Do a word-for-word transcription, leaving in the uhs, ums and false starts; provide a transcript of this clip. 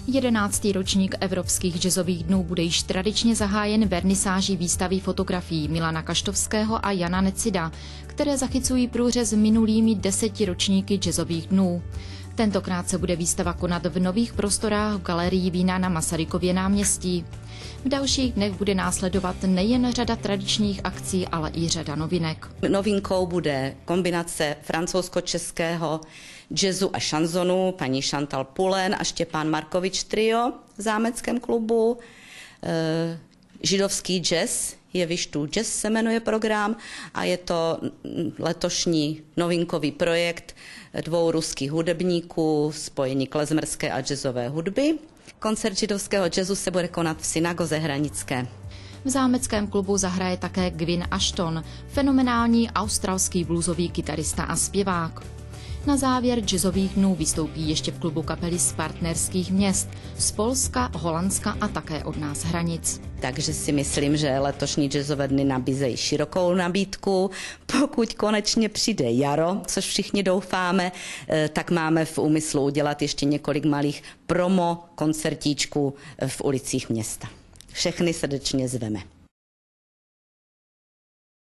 Jedenáctý ročník Evropských jazzových dnů bude již tradičně zahájen vernisáží výstavy fotografií Milana Kaštovského a Jana Necida, které zachycují průřez minulými deseti ročníky jazzových dnů. Tentokrát se bude výstava konat v nových prostorách v galerii Vína na Masarykově náměstí. V dalších dnech bude následovat nejen řada tradičních akcí, ale i řada novinek. Novinkou bude kombinace francouzsko-českého jazzu a šanzonu, paní Chantal Poulen a Štěpán Markovič trio v Zámeckém klubu. E, židovský jazz, Jevištů jazz se jmenuje program a je to letošní novinkový projekt dvou ruských hudebníků, spojení klezmerské a jazzové hudby. Koncert židovského jazzu se bude konat v synagoze Hranické. V Zámeckém klubu zahraje také Gwyn Ashton, fenomenální australský bluesový kytarista a zpěvák. Na závěr jazzových dnů vystoupí ještě v klubu kapely z partnerských měst, z Polska, Holandska a také od nás hranic. Takže si myslím, že letošní jazzové dny nabízejí širokou nabídku. Pokud konečně přijde jaro, což všichni doufáme, tak máme v úmyslu udělat ještě několik malých promo koncertíčků v ulicích města. Všechny srdečně zveme.